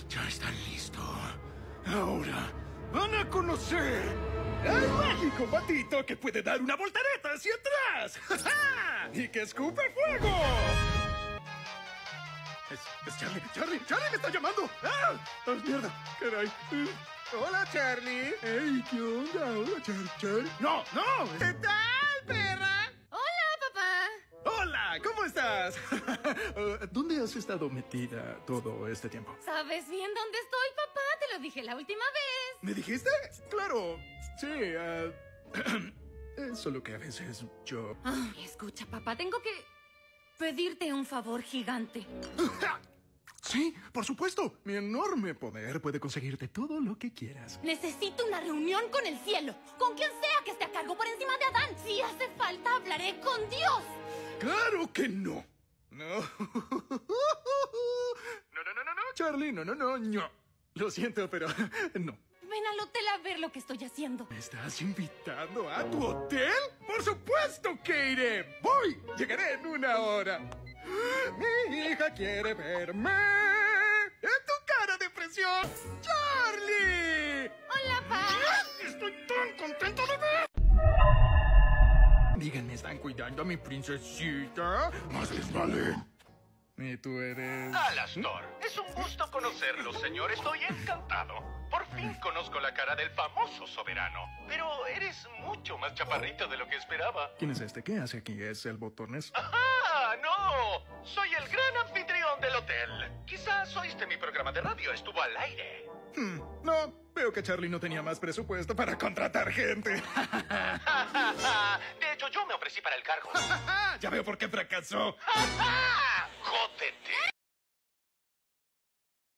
Ya están listos. Ahora van a conocer al mágico patito que puede dar una voltereta hacia atrás. Y que escupe fuego. Es Charlie. Charlie me está llamando. ¡Ah! ¡Mierda! Caray. Hola, Charlie. Hey, ¿qué onda? Hola, Charlie. No. ¿Qué tal, perra? Hola, papá. Hola, ¿cómo estás? ¿Dónde has estado metida todo este tiempo? ¿Sabes bien dónde estoy, papá? Te lo dije la última vez. ¿Me dijiste? Claro. Sí, solo que a veces yo... Escucha, papá, tengo que pedirte un favor gigante. Sí, por supuesto. Mi enorme poder puede conseguirte todo lo que quieras. Necesito una reunión con el cielo. Con quien sea que esté a cargo por encima de Adán. Si hace falta, hablaré con Dios. ¡Claro que no! No. No, Charlie, no. Lo siento, pero no. Ven al hotel a ver lo que estoy haciendo. ¿Me estás invitando a tu hotel? ¡Por supuesto que iré! ¡Voy! Llegaré en 1 hora. Mi hija quiere verme. ¡En tu cara de presión! ¡Charlie! Hola, papá. ¡Estoy tan contento de ver! Díganme, ¿están cuidando a mi princesita? Más les vale. ¿Y tú eres...? Alastor, es un gusto conocerlo, señor. Estoy encantado. Por fin conozco la cara del famoso soberano. Pero eres mucho más chaparrito de lo que esperaba. ¿Quién es este? ¿Qué hace aquí? ¿Es el botones? ¡Ah, no! Soy el gran anfitrión del hotel. Quizás oíste mi programa de radio. Estuvo al aire. No, veo que Charlie no tenía más presupuesto para contratar gente. De hecho, yo me ofrecí para el cargo. Ya veo por qué fracasó.